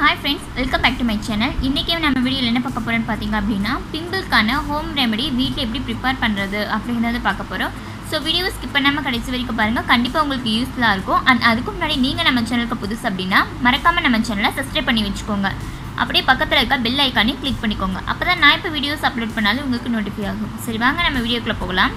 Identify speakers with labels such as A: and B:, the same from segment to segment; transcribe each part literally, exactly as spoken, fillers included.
A: Hi friends, welcome back to my channel. இன்னைக்கு நம்ம வீடியோல என்ன பார்க்க போறோம்னு பாத்தீங்க அப்படினா பிம்பிள்கான ஹோம் ரெமெடி வீட்ல எப்படி prepare பண்றது அப்படிங்கறத பார்க்க போறோம். சோ வீடியோ ஸ்கிப் பண்ணாம கடைசி வரைக்கும் பாருங்க. கண்டிப்பா உங்களுக்கு யூஸ்ஃபுல்லா இருக்கும். and அதுக்கு முன்னாடி நீங்க நம்ம சேனலுக்கு புதுசு அப்படினா மறக்காம நம்ம சேனலை subscribe பண்ணி வெச்சுக்கோங்க. அப்படியே பக்கத்துல இருக்க bell icon-ஐ click பண்ணிக்கோங்க. அப்பதான் நான் இப்ப வீடியோஸ் அப்லோட் பண்ணாலும் உங்களுக்கு நோட்டிஃபை ஆகும். சரி வாங்க நம்ம வீடியோக்குள்ள போகலாம்.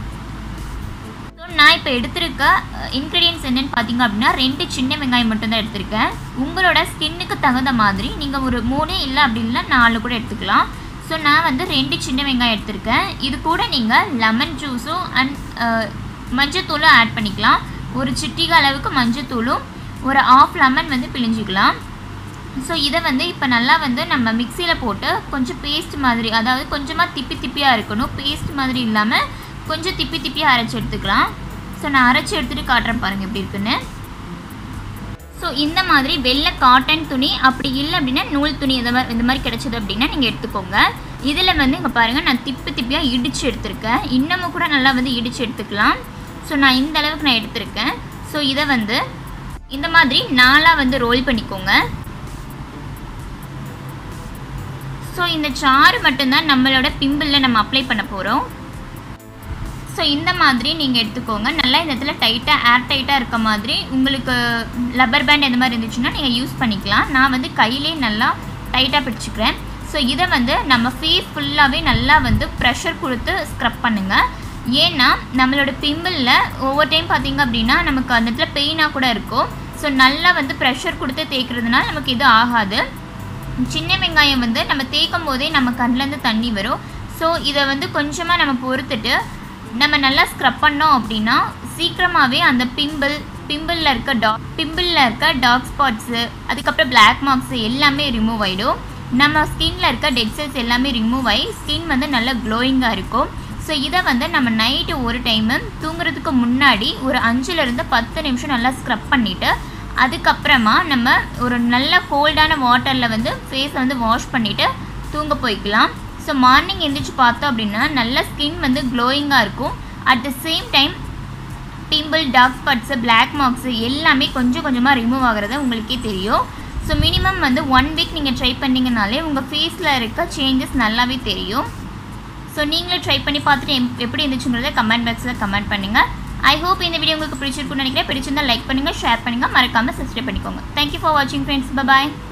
A: நான் இப்போ எடுத்துருக்க இன்கிரிடியன்ட்ஸ் என்னன்னு பார்த்தீங்க அப்படின்னா ரெண்டு சின்ன வெங்காயம் மட்டும் தான் எடுத்திருக்கேன். உங்களோட ஸ்கின்னுக்கு தகுந்த மாதிரி நீங்கள் ஒரு மூணு இல்லை அப்படின்னா நாலு கூட எடுத்துக்கலாம். ஸோ நான் வந்து ரெண்டு சின்ன வெங்காயம் எடுத்திருக்கேன். இது கூட நீங்கள் லெமன் ஜூஸும் அண்ட் மஞ்சத்தூளும் ஆட் பண்ணிக்கலாம். ஒரு சிட்டிகை அளவுக்கு மஞ்சத்தூளும் ஒரு ஆஃப் லெமன் வந்து பிழிஞ்சிக்கலாம். ஸோ இதை வந்து இப்போ நல்லா வந்து நம்ம மிக்சியில் போட்டு கொஞ்சம் பேஸ்ட் மாதிரி, அதாவது கொஞ்சமாக திப்பி திப்பியாக இருக்கணும், பேஸ்ட் மாதிரி இல்லாமல் கொஞ்சம் திப்பி திப்பியாக அரைச்சி எடுத்துக்கலாம். ஸோ நான் அரைச்சி எடுத்துகிட்டு காட்டுறேன் பாருங்கள் எப்படி இருக்குன்னு. ஸோ இந்த மாதிரி வெள்ளை காட்டன் துணி அப்படி இல்லை அப்படின்னா நூல் துணி இந்த மாதிரி இந்த மாதிரி கிடச்சிது அப்படின்னா நீங்கள் எடுத்துக்கோங்க. இதில் வந்து இங்கே பாருங்கள் நான் திப்பி திப்பியாக இடித்து எடுத்திருக்கேன். இன்னமும் கூட நல்லா வந்து இடித்து எடுத்துக்கலாம். ஸோ நான் இந்த அளவுக்கு நான் எடுத்திருக்கேன். ஸோ இதை வந்து இந்த மாதிரி நாலாக வந்து ரோல் பண்ணிக்கோங்க. ஸோ இந்த சாறு மட்டும்தான் நம்மளோட பிம்பிளில் நம்ம அப்ளை பண்ண போகிறோம். ஸோ இந்த மாதிரி நீங்கள் எடுத்துக்கோங்க. நல்லா இந்த இடத்துல டைட்டாக ஏர் டைட்டாக இருக்க மாதிரி உங்களுக்கு லப்பர் பேண்ட் இந்த மாதிரி இருந்துச்சுன்னா நீங்கள் யூஸ் பண்ணிக்கலாம். நான் வந்து கையிலே நல்லா டைட்டாக பிடிச்சிக்கிறேன். ஸோ இதை வந்து நம்ம ஃபேஸ் ஃபுல்லாகவே நல்லா வந்து ப்ரெஷர் கொடுத்து ஸ்க்ரப் பண்ணுங்கள். ஏன்னா நம்மளோட பிம்பிளில் ஒவ்வொரு டைம் பார்த்திங்க அப்படின்னா நமக்கு அந்த இடத்துல பெயினாக கூட இருக்கும். ஸோ நல்லா வந்து ப்ரெஷர் கொடுத்து தேய்க்கிறதுனால நமக்கு இது ஆகாது. சின்ன வெங்காயம் வந்து நம்ம தேய்க்கும் போதே நம்ம கண்ணிலேருந்து தண்ணி வரும். ஸோ இதை வந்து கொஞ்சமாக நம்ம பொறுத்துட்டு நம்ம நல்லா ஸ்க்ரப் பண்ணோம் அப்படின்னா சீக்கிரமாகவே அந்த பிம்பிள் பிம்பிளில் இருக்க டாக் பிம்பிளில் இருக்க டார்க் ஸ்பாட்ஸு அதுக்கப்புறம் பிளாக் மார்க்ஸு எல்லாமே ரிமூவ் ஆகிடும். நம்ம ஸ்கின்னில் இருக்க டெட் செல்ஸ் எல்லாமே ரிமூவ் ஆகி ஸ்கின் வந்து நல்லா க்ளோயிங்காக இருக்கும். ஸோ இதை வந்து நம்ம நைட்டு ஒரு டைமு தூங்குறதுக்கு முன்னாடி ஒரு அஞ்சுலேருந்து பத்து நிமிஷம் நல்லா ஸ்க்ரப் பண்ணிவிட்டு அதுக்கப்புறமா நம்ம ஒரு நல்ல கோல்டான வாட்டரில் வந்து ஃபேஸை வந்து வாஷ் பண்ணிவிட்டு தூங்க போய்க்கலாம். ஸோ மார்னிங் எழுந்திரிச்சு பார்த்தோம் அப்படின்னா நல்ல ஸ்கின் வந்து க்ளோயிங்காக இருக்கும். At the same time pimple dark spots black marks எல்லாமே கொஞ்சம் கொஞ்சமாக ரிமூவ் ஆகிறது உங்களுக்கே தெரியும். ஸோ மினிமம் வந்து ஒன் வீக் நீங்கள் ட்ரை பண்ணிங்கனாலே உங்கள் ஃபேஸில் இருக்க சேஞ்சஸ் நல்லாவே தெரியும். ஸோ நீங்களும் ட்ரை பண்ணி பார்த்துட்டு எப்படி இருந்துச்சுங்கிறத கமெண்ட் பாக்ஸில் கமெண்ட் பண்ணுங்கள். ஐ ஹோப் இந்த வீடியோ உங்களுக்கு பிடிச்சிருக்குன்னு நினைக்கிறேன். பிடிச்சிருந்தால் லைக் பண்ணுங்கள், ஷேர் பண்ணுங்கள், மறக்காமல் சப்ஸ்கிரைப் பண்ணிக்கோங்க. தேங்க்யூ ஃபார் வாட்சிங் ஃப்ரெண்ட்ஸ். பாய்.